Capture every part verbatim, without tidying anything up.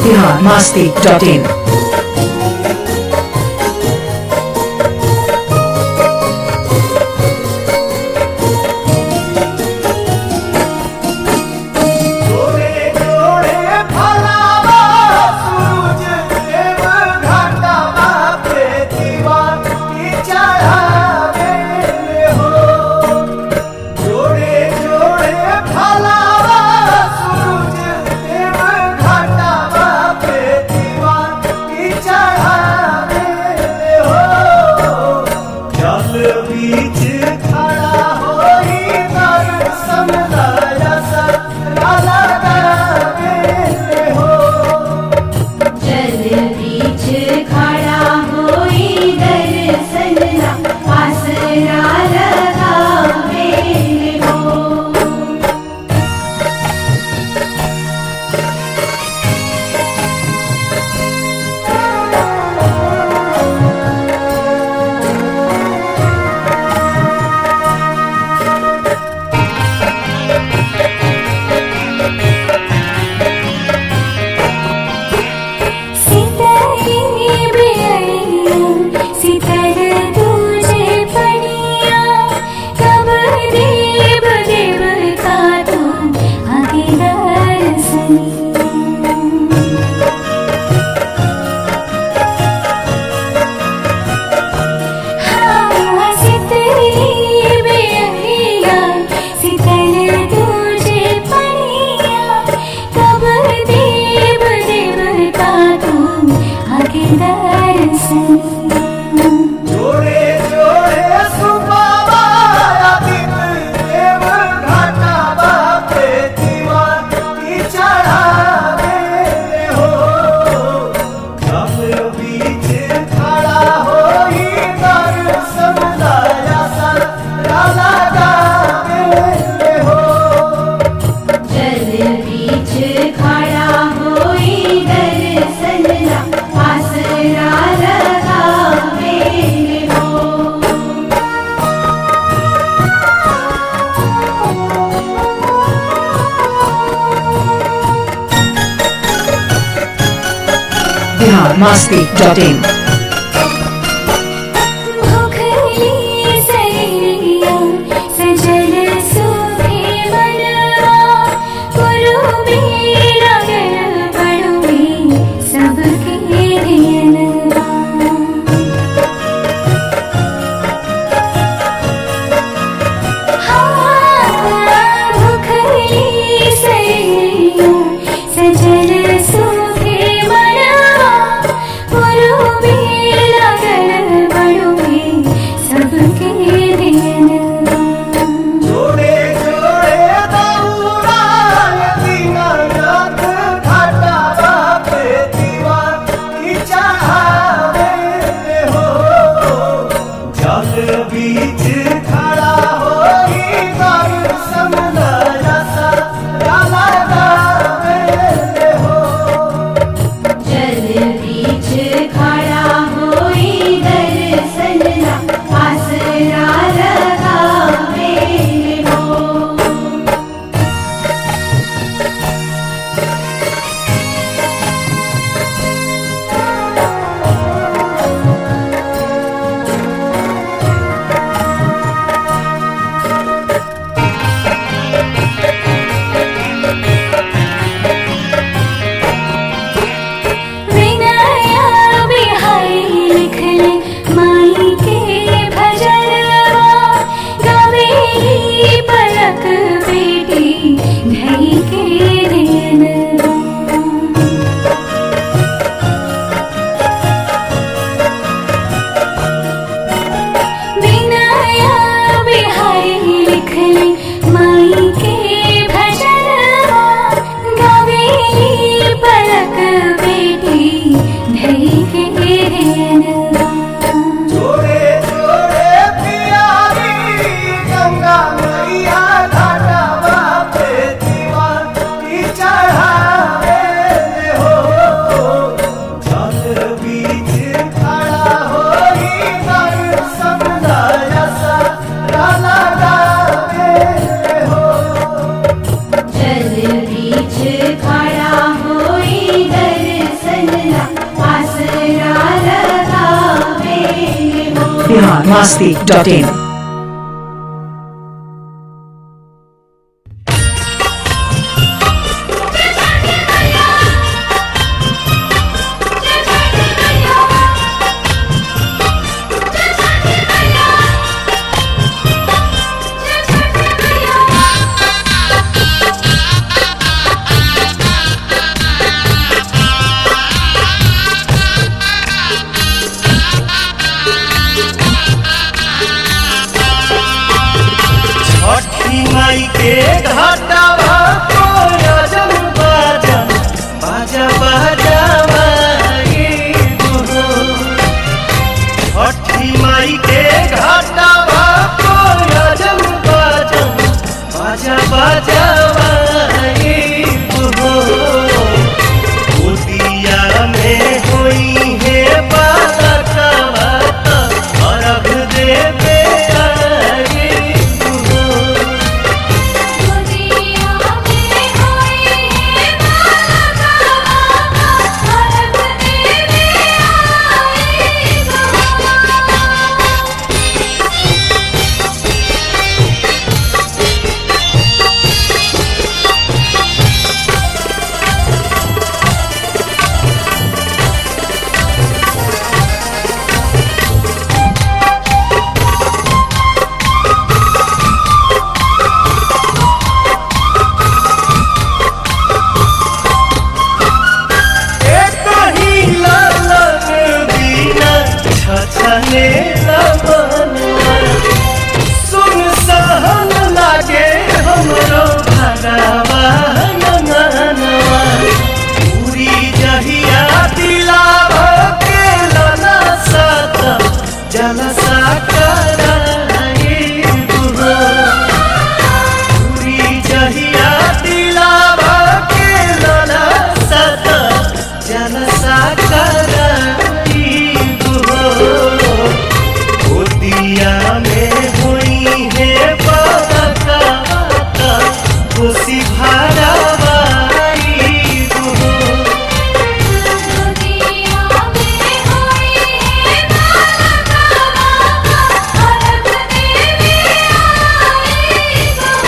Bihar Masti dot in. Bihar Masti dot in. सजल सुखे मनवा पुरुबी बिहार मस्ती डॉट इन। माई के घाटावा को राजन बाजा बाजा बाजा माई दुहो। छठी माई के घाटावा को राजन बाजा बाजा बाजा माई दुहो। गोदिया में होई है बालकवा अर्घ देवे सुन सहन लागे हमरो भगवा पूरी जहिया दिलाव के लना सत जलसा कराई दुहो। पूरी जहिया दिलाव के लना सत जलसा कराई दुहो। गोदिया में हुई है बालकवा खुशी भरावाई दुहो। गोदिया में हुई है बालकवा अर्घ देवे आई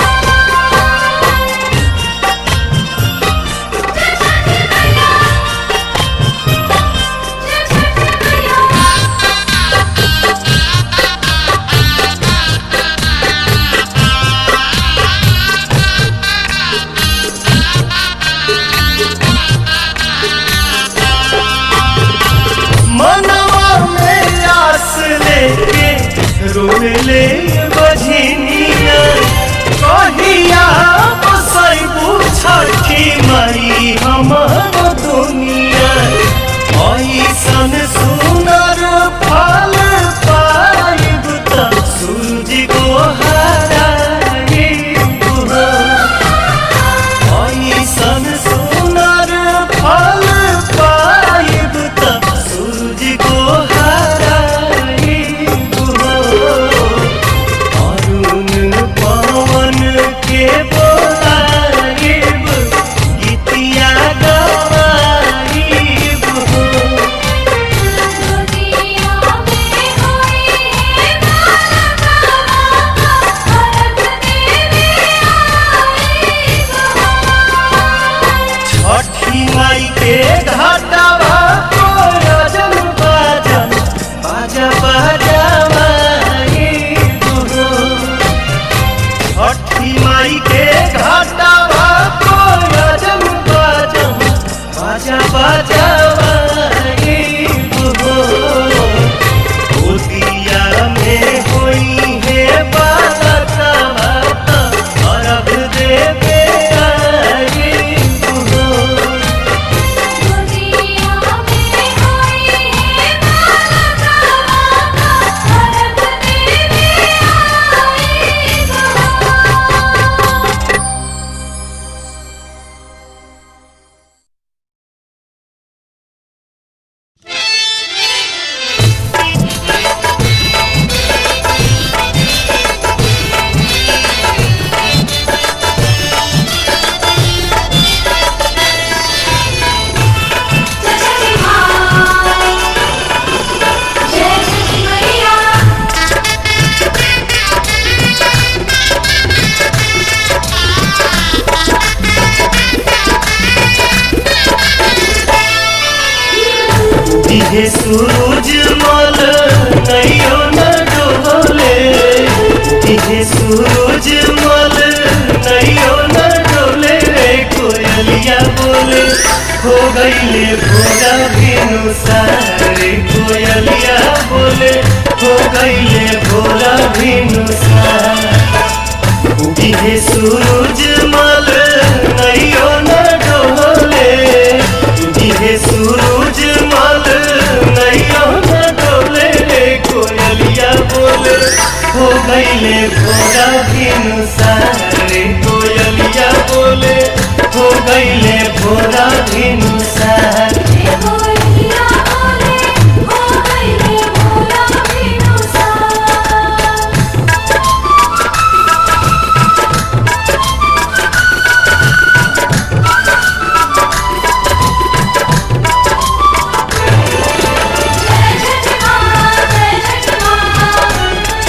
मनवा में आस लेके रोले बझनिया कहिया बसैबू छठी माई हमर दुनिया। ऐसन सुनर फल पाइब त सूरज गोहराई दुहो। ऐसन सुनर फल पाइब त सूरज गोहराई दुहो। अरुण पवन के बोलाइब गीतिया गवाइब हो। गोदिया में हुई है बालकवा अर्घ देवे आई छठी माई के घाटावा को राजन बाजा बाजा बाजा माई दुहो। छठी माई के घाटावा को राजन बाजा बाजा बाजा माई दुहो। गोदिया में होई है बालकवा अर्घ देवे आई दुहो। गोदिया में हुई है बालकवा अर्घ देवे आई इहे सूरज मल नैयो न डोले, इहे सूरज मल नैयो न डोले रे कोयलिया बोले हो गईले भोरा बिनु सारे कोयलिया बोले हो गईले भोरा बिनु सार। इहे सूरज मल नैयो न डोले, इहे सूरज मल नैयो न डोले रे कोयलिया बोले हो गईले भोरा बिनु सारे कोयलिया बोले हो गईले भोरा बिनु सार। कोयलिया बोले हो गईले भोरा बिनु सार। जय जय मां जय जय मां।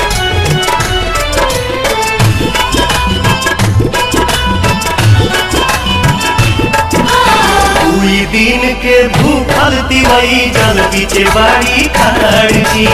दुई दिन के भूखल दिवई जल बीचे बाड़ी खाड़ी,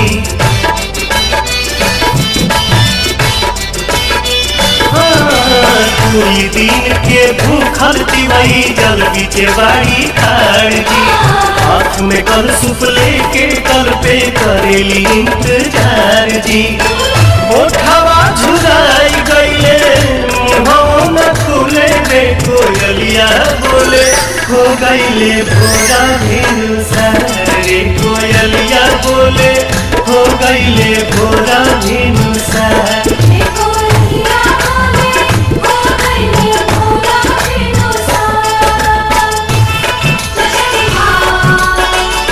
हाँ, दुई दिन के भूखल दिवई जल बीचे बाड़ी खाड़ी। हाथ में कल सुप लेके कल पे करेली इंतजार जी। ओठवा झुराई गईले मुँहवा न खुले रे कोयलिया बोले हो गईले भोरा बिनु सारे कोयलिया बोले हो गईले भोरा बिनु सार। कोयलिया बोले हो गईले भोरा बिनु सार। जय जय मां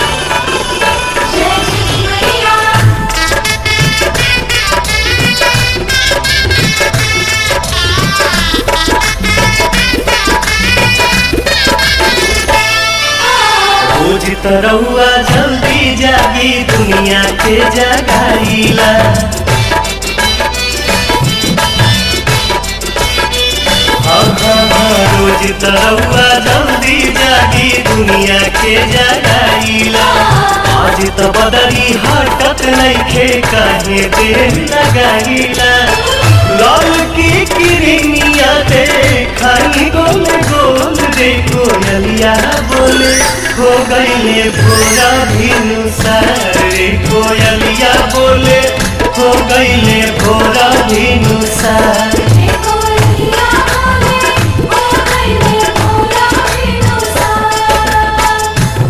जय जय मैया। रोज तरौआ जल्दी जागी दुनिया के जगाईला, हाँ हाँ हाँ, रोज तरौआ जल्दी जागी दुनिया के जगाईला। आज तो बदरी हटत नइखे काहे देर लगाईला। लाल की किरनिया देखाई गोल गोल रे कोयलिया बोले हो गईले भोरा बिनु सारे कोयलिया बोले हो गईले भोरा बिनु सार। कोयलिया बोले हो गईले भोरा बिनु सार।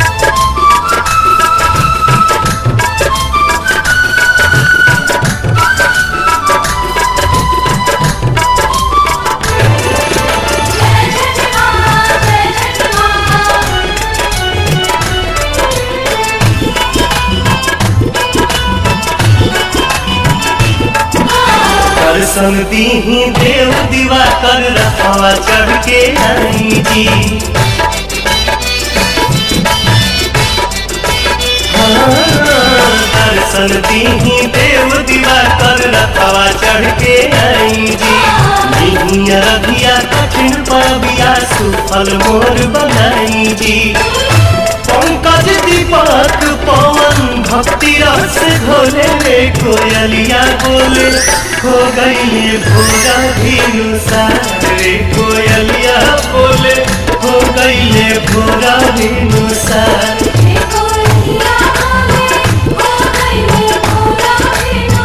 जय जय मां जय जय मां। दर्शन दीही देव दीवा कर रखवा चढ़ के आई जी। हाँ, दर्शन दीही देव दीवा कर रखवा चढ़ के आई जी। नहीं रधिया कठिन परबिया सुफल मोर बनाई जी। पंकज दीपक पवन भक्ति रस घोले रे कोयलिया बोले हो गईले भोरा बिनु सारे कोयलिया बोले हो गईले भोरा बिनु सार। कोयलिया बोले हो गईले भोरा बिनु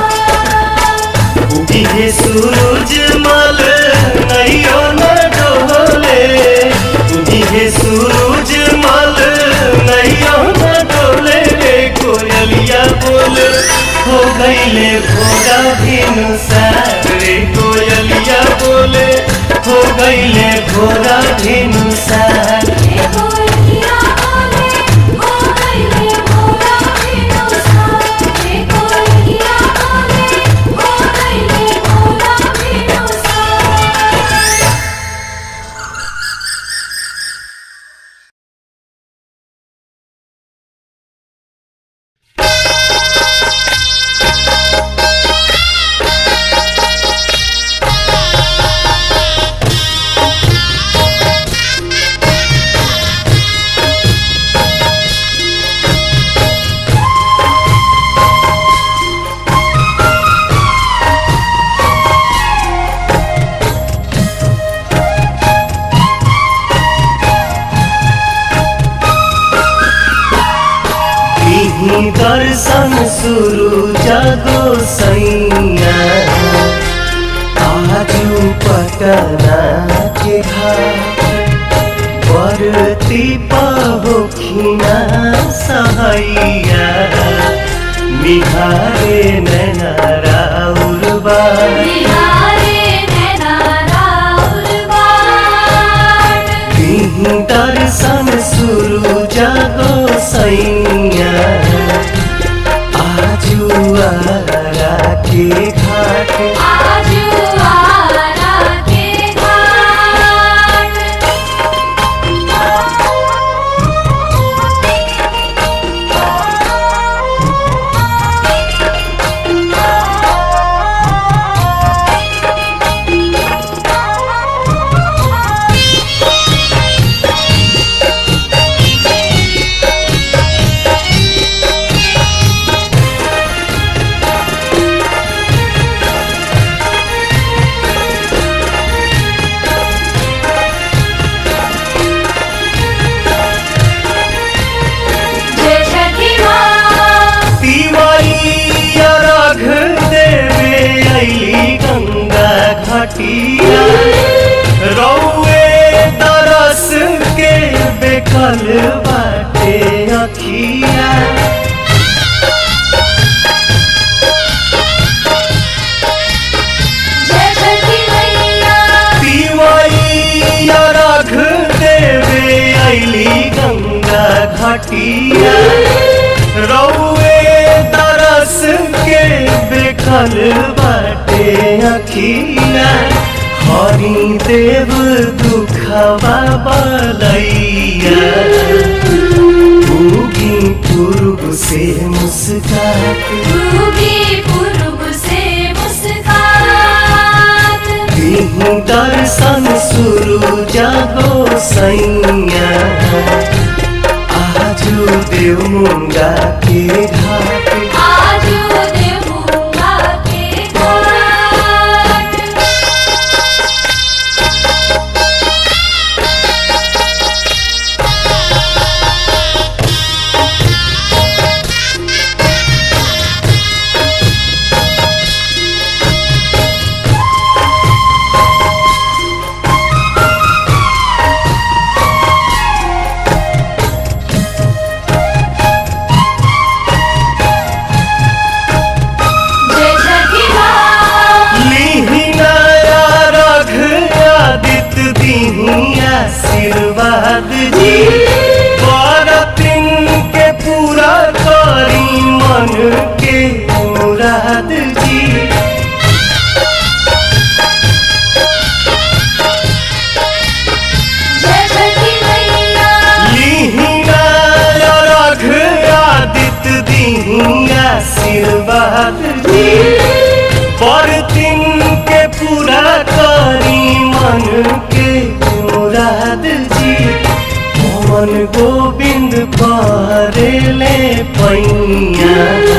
सार। इहे सूरज मल नैयो न डोले, इहे सूरज मल नैयो न डोले रे कोयलिया बोले हो गईले भोरा बिनु सारे कोयलिया बोले हो गईले भोरा बिनु सार। कोयलिया बोले हो गईले भोरा बिनु सार। कोयलिया बोले हो गईले भोरा बिनु सार। Thank you. दिही दर्शन सुरु जागो सैया आजू पटना के घाट बरती पहोखिना सहैया निहारे नैना राउर बाट निहारे नैना राउर बाट दिही दर्शन सुरु जागो सैया आजू आरा के घाट आजू आरा के घाट रौए तरस के बेकल बाटे अखिया तिवैया रघ देवे अइली गंगा घाटिया रौए तरस के बेकल बाटे अखिया हरि देव दुखवा बलैया उगी पूर्व से मुस्कात उगी पूर्व से मुस्कात दिही दर्शन सुरु जागो सैया आजू देवमुंगा के घाट आजू देवमुंगा के घाट आशीर्वाद जी बरतिन के पूरा करी मन के मुराद जी लिहिना रघ आदित्य दीही आशीर्वाद जी बरतिन के पूरा करी मन के मुराद जी पवन गोविंद परेले पैया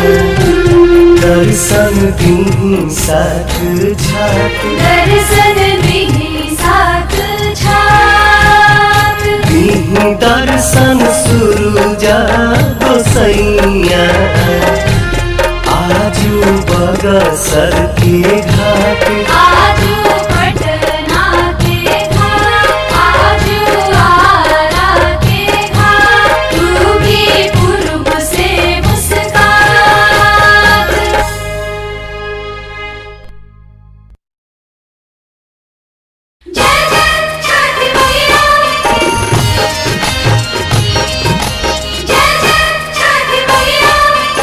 दर्शन दीही साथ छात दर्शन दीही साथ छात दीही दर्शन सुरु जागो सैया आजू बगसर के घाट आजू पटना के घाट आजू आरा के घाट उगी पूर्व से मुस्कात जय जय छठी मैया जय जय छठी मैया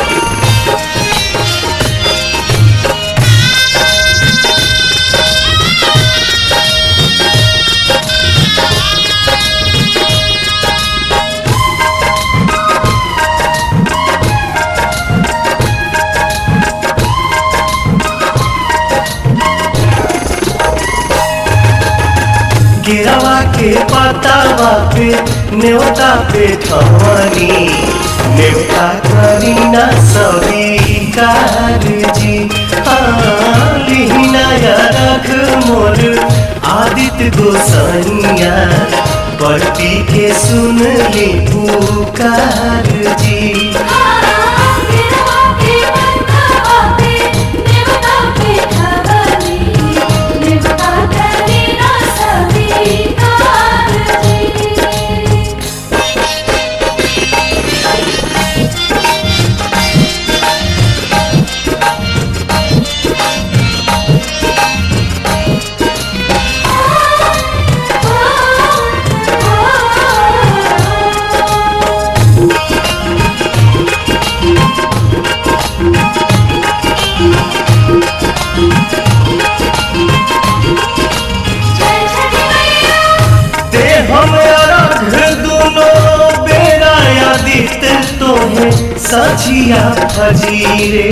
गिरवा के पतावा पे न्योता पे ठवनी न्योता करी ना स्वीकार जी लिहिना रख मोर आदित्य गोसाइया पति के सुन ली पुकार जी। सझिया फजीरे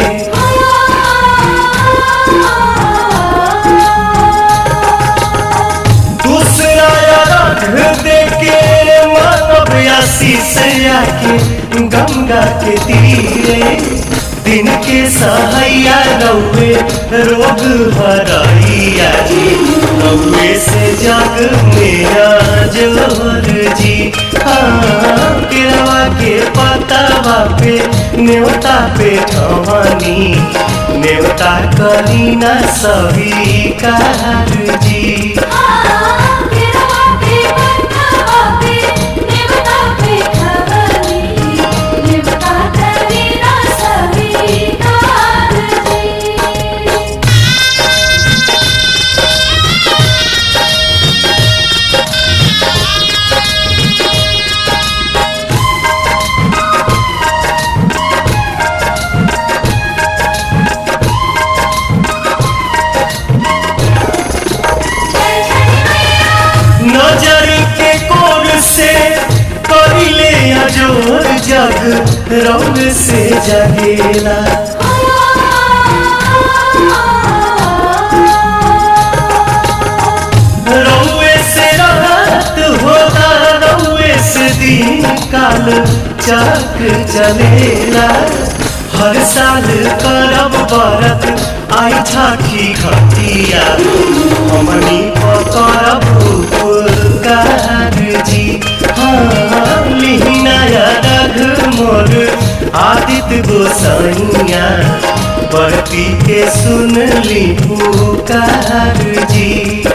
दूसरा रख दे के मानव आशीष आके गंगा के तीरे दिन के सहैया रौवे रोग हरैया जी रौवे से जग मेरा जोर जी हाँ केरवा के पतावा पे न्योता पे ठवानी न्योता करी ना सभी कार जी जोर जग रौग से जगेला रौए से रात होगा रौए से दिन काल चक चलेला हर साल करब बरत आई झाकी खतिया हमनी पकड़ब उपकार जी हाँ लिहिनाया रघ मोर आदित्य गोसाइया बरती के सुन ली पुकार जी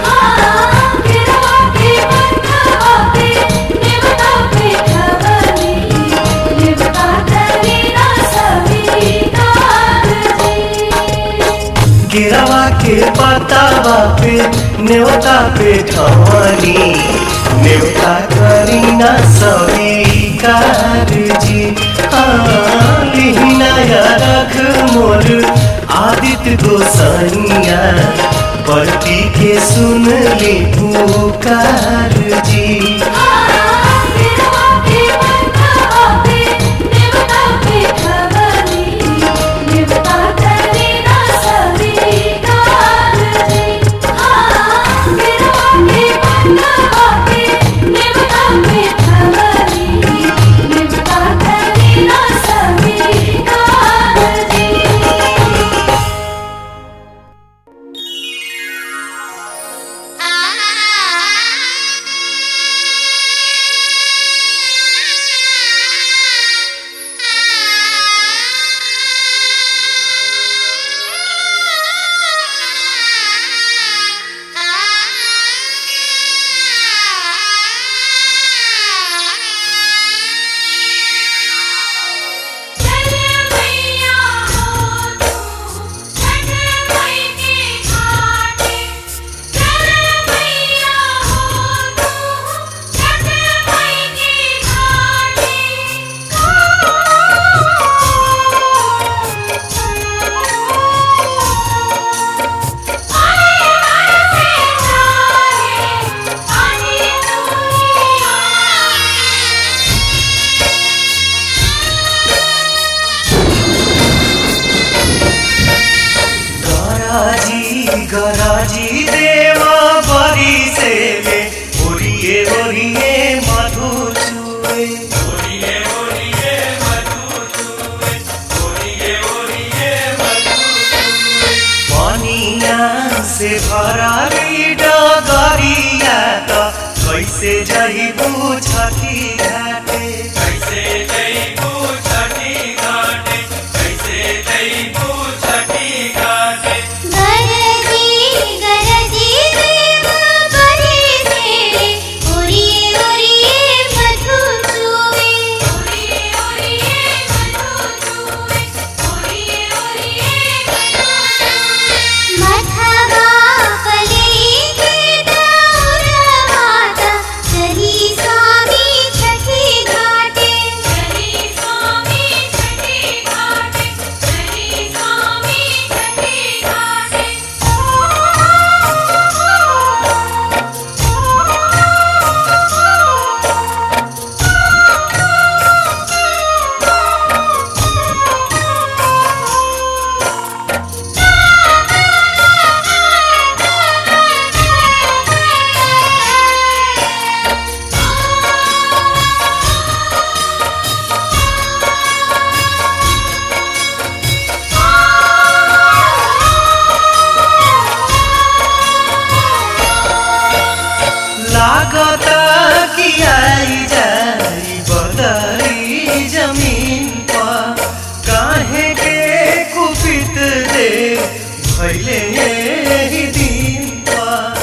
केरवा के पतावा पे न्योता पे ठवानी न्योता करी ना सभी कार जी हाँ लिहिनाया रख मोर आदित्य गोसाइया बरती के सुन ली पुकार जी गराजी देवा बरी से में ओरिए ओरिए मधु चुए ओरिए ओरिए मधु चुए ओरिए ओरिए मधु चुए पानिया से भरा डगरिया तो कैसे जइबू छठी घाटे कैसे जइबू छठी घाटे कैसे जइबू छठी घाटे स्वामी जमीन पर काहे के कुपित देव भैले यही दिन पर।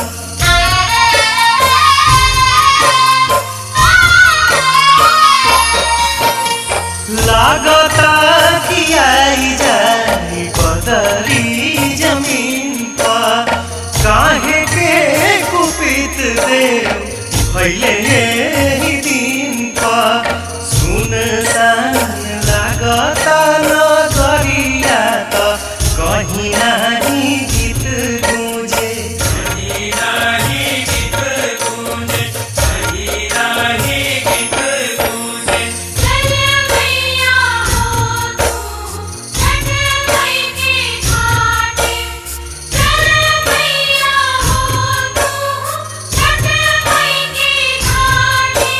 लागता कि आई जाई बदरी जमीन पर काहे के कुपित देव भैले यही दिन पर। सुनसान लागता नगरिया त कहीं नाही गीत गूंजे, कहीं नाही गीत गूंजे, कहीं नाही गीत गूंजे। चलिए मैया हो तू छठ मई की घाटी, चलिए मैया हो तू छठ मई की घाटी।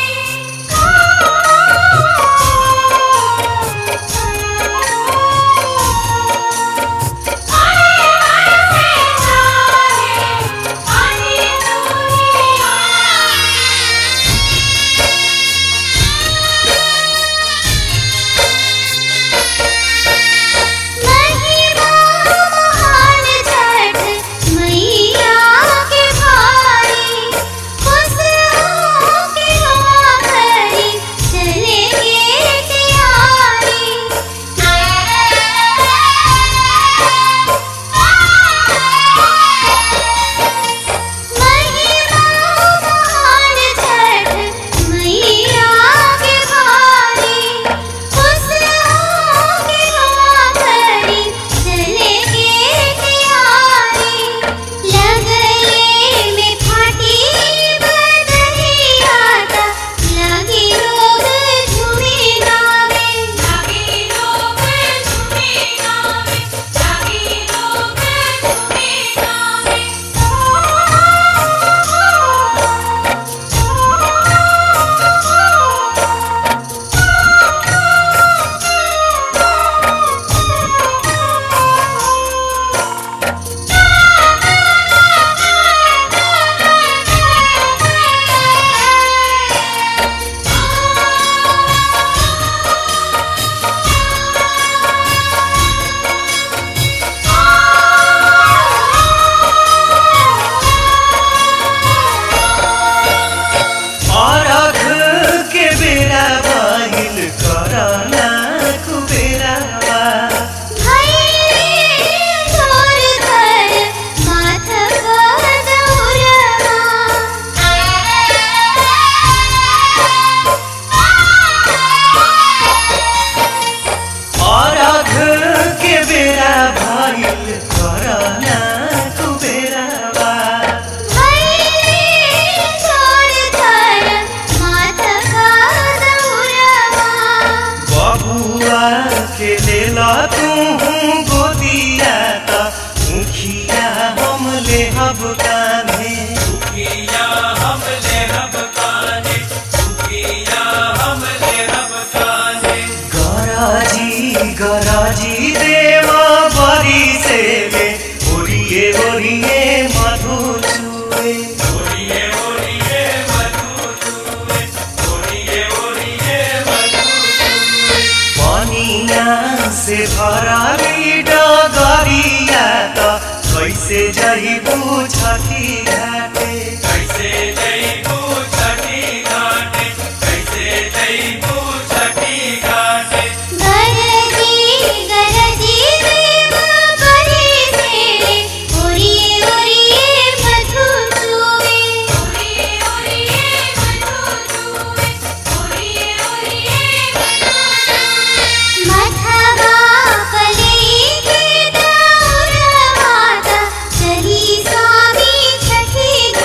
के लेला तू गोदिया ता मुखिया हम ले हब कान्हे, मुखिया हम ले हब कान्हे, मुखिया हम ले हब कान्हे। गराजी गराजी देवा बरी से ले ओरिए ओरिए मधु चुए, ओरिए ओरिए मधु चुए, ओरिए ओरिए मधु चुए। पानिया से भराली डगरिया त कैसे जइबू छठी घाटे, कैसे जइबू छठी घाटे, कैसे जइबू छठी घाटे। गरजी गरजी देवा बरी से ओरिए ओरिए मधु चुए, ओरिए ओरिए मधु चुए, ओरिए ओरिए मधु चुए। मथवा पलई के दौर माता चली स्वामी छठी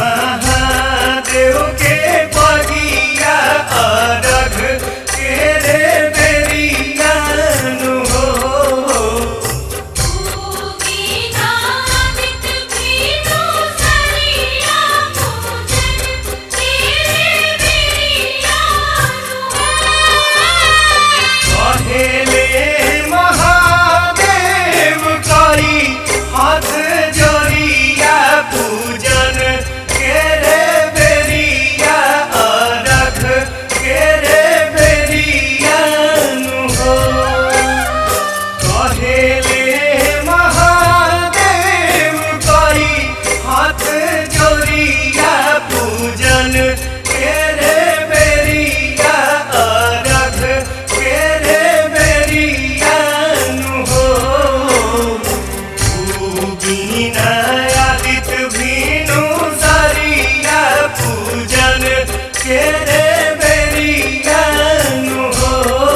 महादेव के बगिया अरघ के रे बेरिया नु हो कहेले महादेव करी हाथ जोड़िया पूजन के रे बेरिया अरघ के रे बेरिया नु हो कहेले महादेव करी हाथ जोड़िया पूजन के रे बेरिया अरघ के रे बेरिया नु हो आदित्य भीनु सरिया पूजन के रे बेरिया नु हो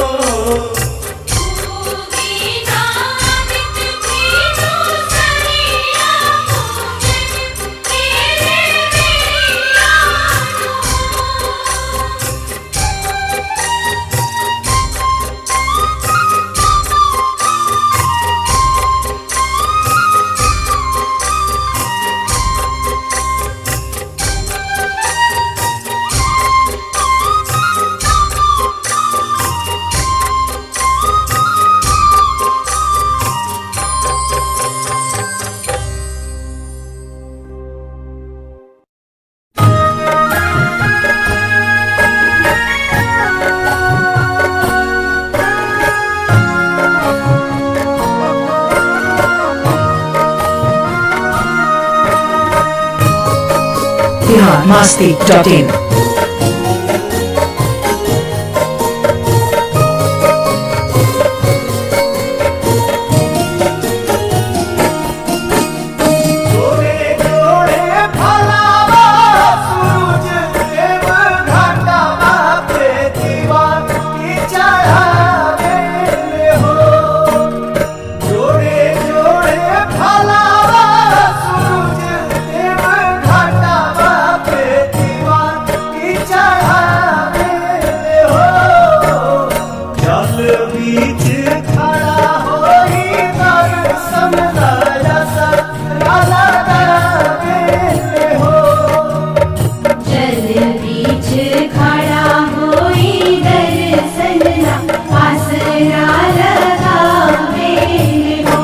बिहार मस्ती डॉट इन। जोड़े जोड़े फलावा सूरज देव घाटावा पे दीवान की चढ़ावे हो जोड़े जोड़े फलावा सूरज देव घाटावा पे दीवान की चढ़ावे हो जल बीच खड़ा होई दर्शन लाया सरा लगावे हो जल बीच खड़ा होई दर्शन ला आसरा लगावे हो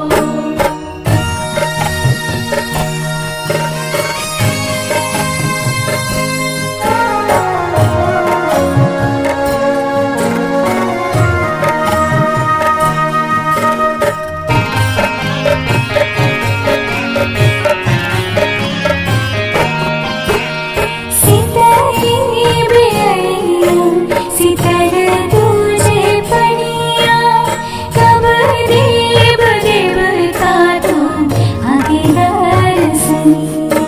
सितरी बेअरिया सितर तुझे पनिया कब देव देवता तुम आगे दर्शनिया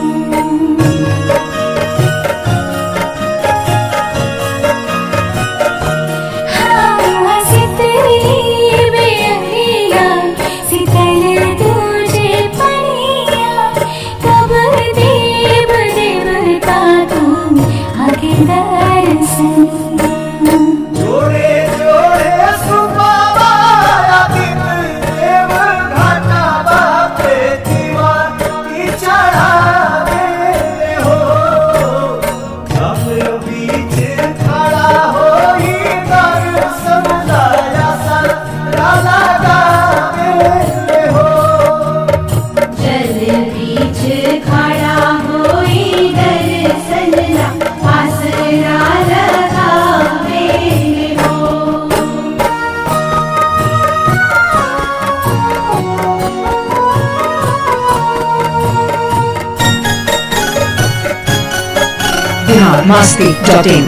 हाँ सितरी बेअरिया सितर तुझे पनिया कब देव देवता तुम आगे दर्शनिया जोड़े जोड़े सुबाबा आदित्य देव घाटावा पे दीवान की चढ़ावे हो जब बीच खड़ा होई दर्शन लाया सरा लगावे हो जल बीच खड़ा होई दर्शन ला आसरा लगावे हो बिहार मस्ती डॉट इन।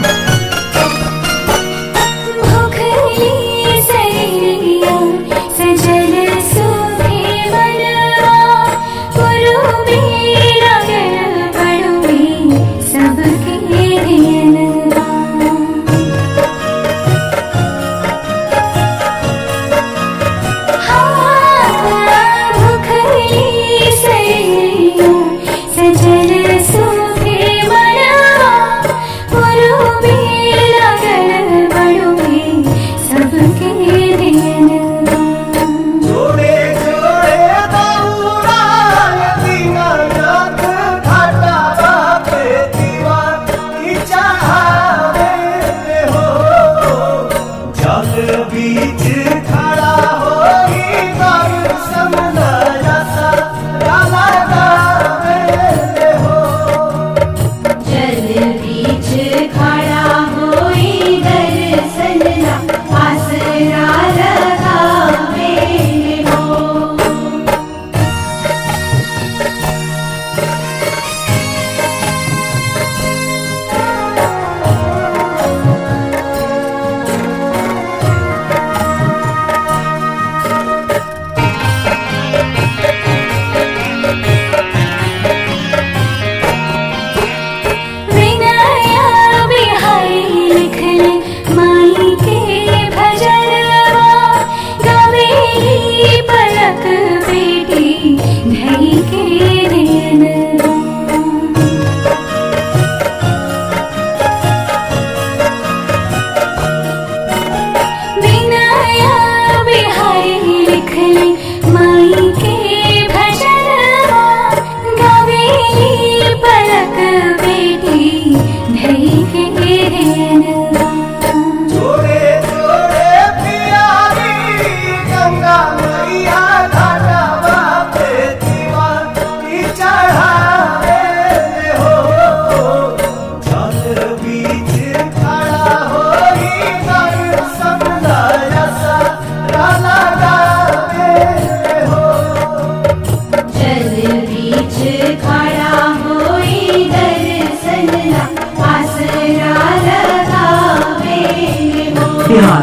भूखली सरिया सजल सूखे मनवा गुरु मेरा गल बड़ुए सबके धियनवा हाँ भूखली सरिया सजल सूखे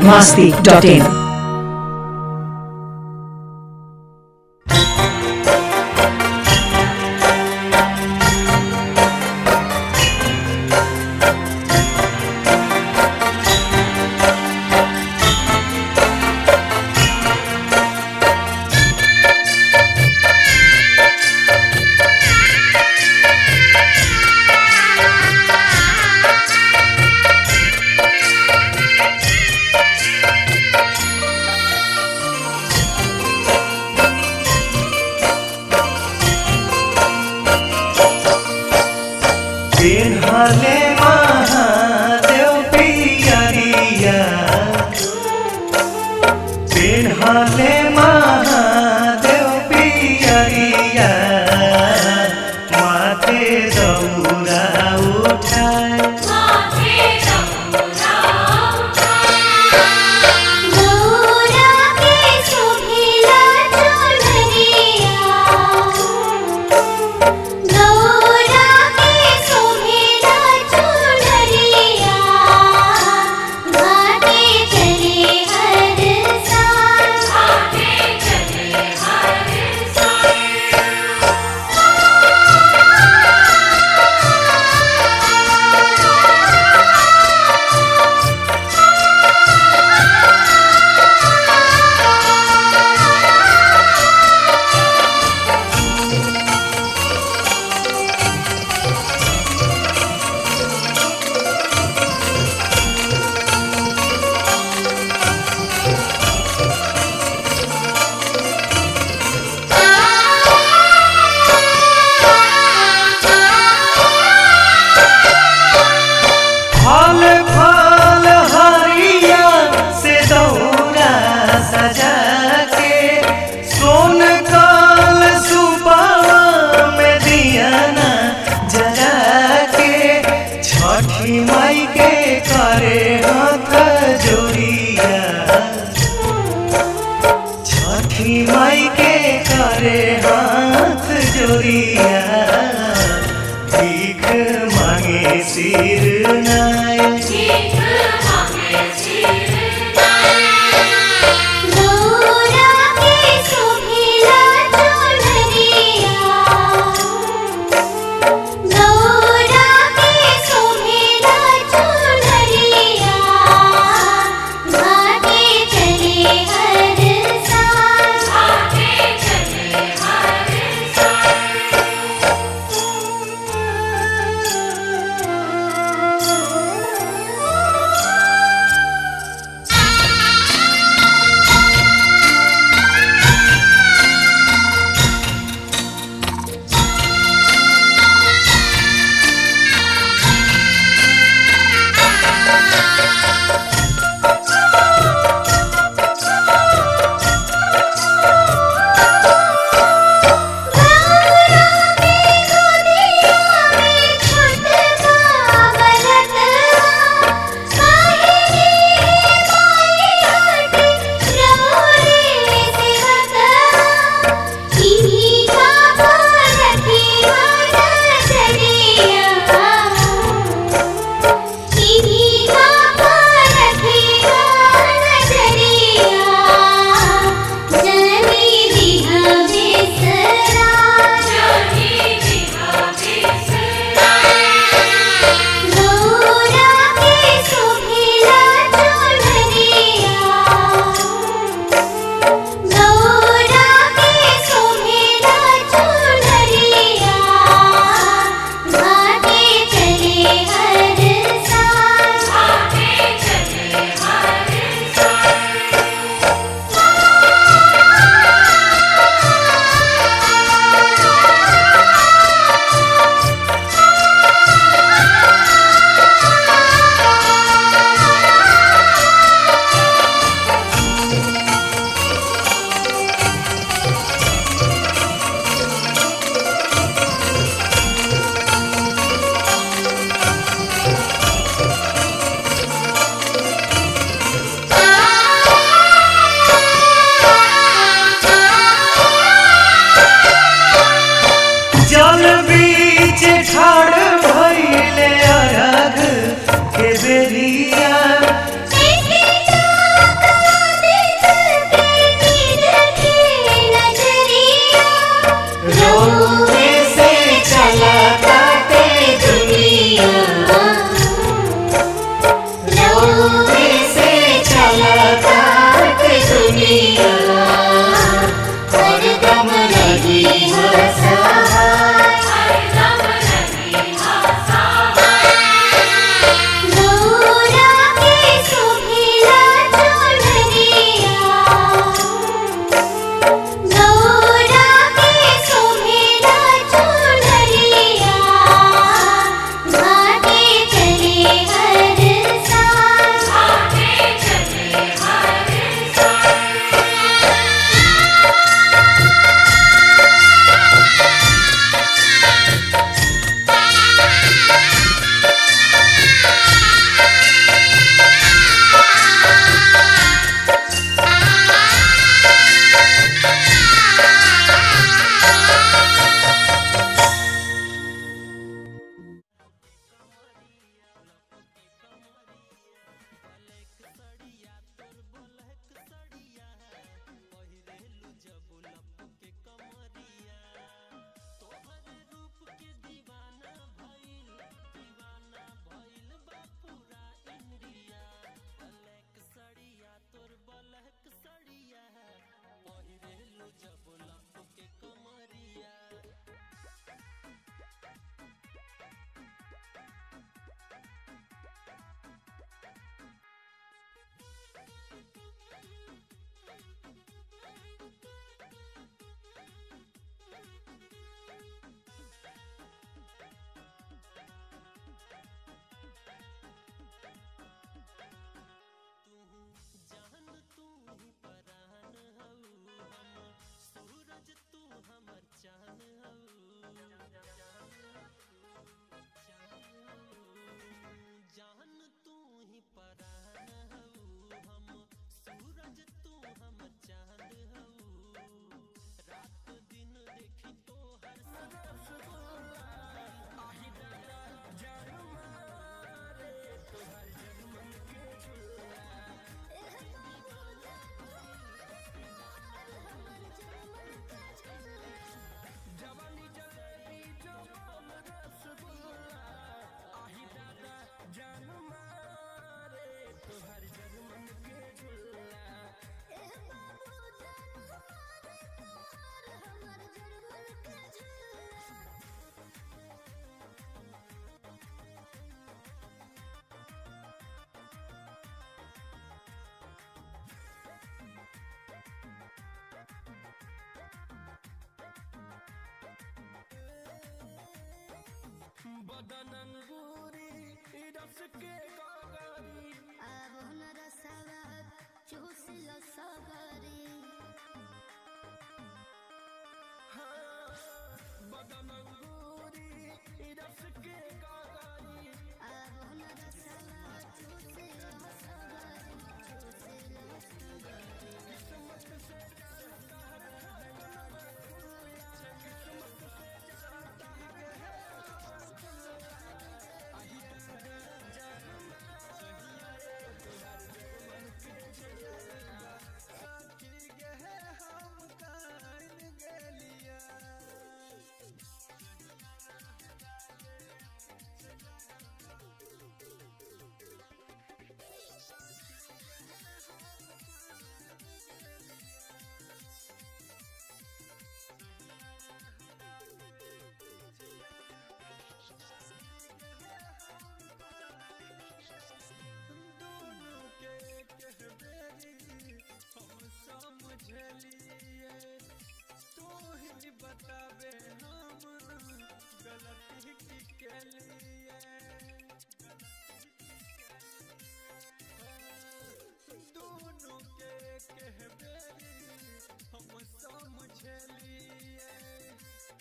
masti dot in. पेन्हले महादेव पियरिया पेन्हले महादेव पियरिया माथे दौरा उठाए माई के करे हाथ जोड़िया छठी माई के करे हाथ जोड़िया भीख मांगे सिर नाय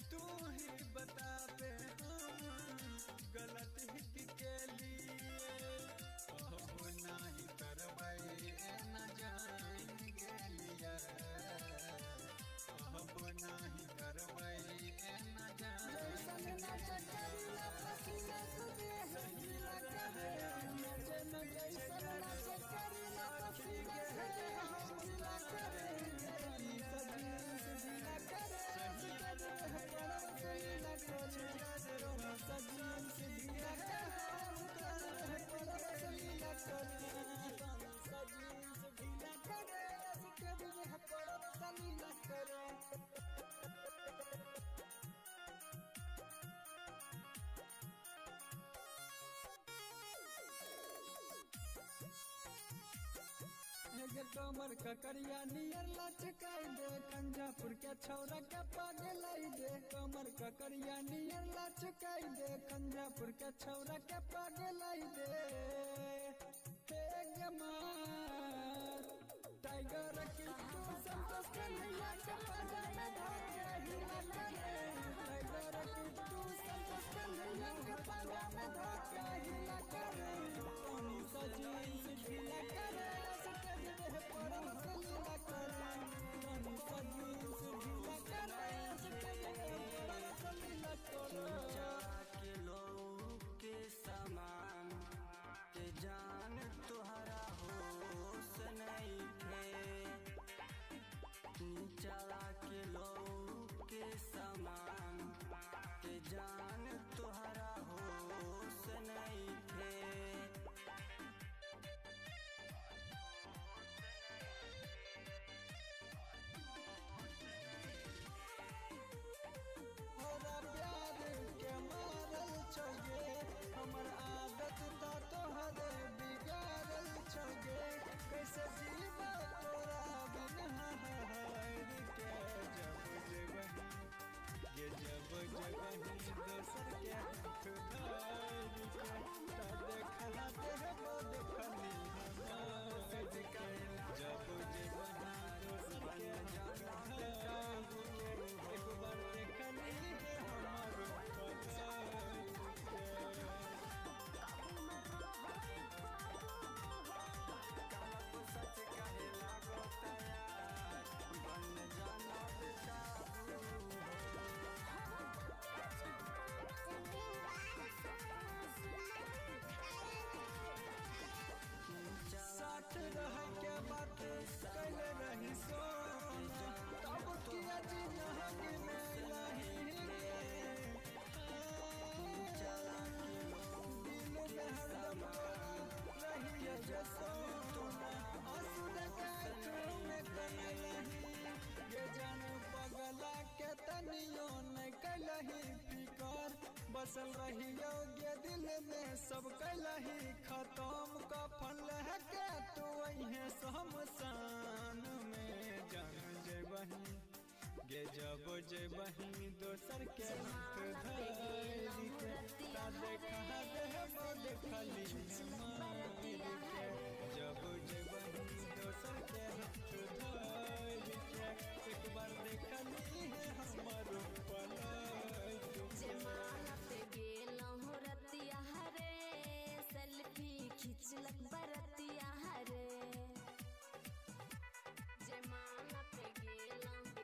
तू ही बता बे गलत ही के लिए अब नहीं करवाई न जान गेलिया अब नहीं करवाई न जान कमर ककरिया नियर लचकाई दे कंजापुर के छौरा के पगलाई दे कमर ककरिया नियर लचकाई दे कंजापुर के छौरा के पगलाई दे हे गमार टाइगर की तू संतोष कन्हैया के पगला धाके हिला करे टाइगर की तू संतोष कन्हैया के पगला धाके हिला करे तोनी सजी से हिला करे के लोग के समान के जान तुहरा होश नहीं थे नीचा के लोग के समान के जान तुहरा होश नहीं थे हमर आदत ता तोहरे बिगाड़ल छोगे कैसे जीवा तोरा बिना हार के जब जबही ये जब जबही दोसर के हाथ धार के ता देखला तेरे वो देखली हमार के जब जबही दोसर के हाथ धार के एक बार देखली हमारो पता साथ रह के बात कैले रही सोना तब किया जी नहक में लही दिल में हरदम रही है सोना आंसू के में कने लही ये जान पगला के तनियो नहीं कैलही फिकर बसल रही योग्य दिल में सब कैलही खत्म कफन लहके तू वही शमशान में जान जेबही गे जब जेबही दोसर के हाथ धरी के ता देखा देबो देखली मार के जब जेबही दोसर के हाथ धरी के एक बार देखली हमरो पलाई जमाना पे गेलहु रतिया हरे सेल्फी खिंचलक बरतिया हरे जमाना पे गेलहु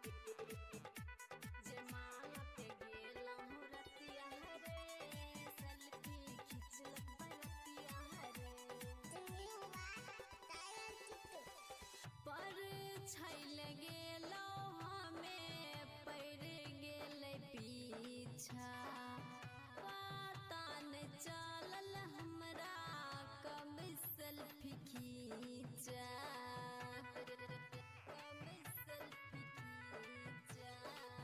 जमाना पे गेलहु रतिया हरे सेल्फी खिंचलक बरतिया हरे पर छैल गेलो हमें पड़ गेल पीछा पता न चलल हमरा कब सेल्फी खींचा कब सेल्फी खींचा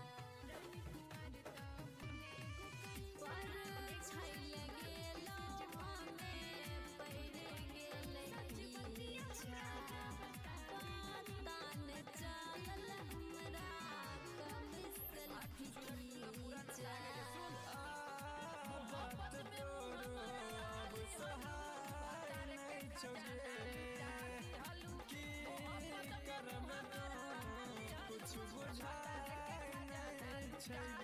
पर छैल गेलो हमें पड़ गेल पीछा पता न चलल हमरा कब सेल्फी खींचा बात तोरो अब सहाय नहीं छोगे की करम कुछ बुझाय नहीं छै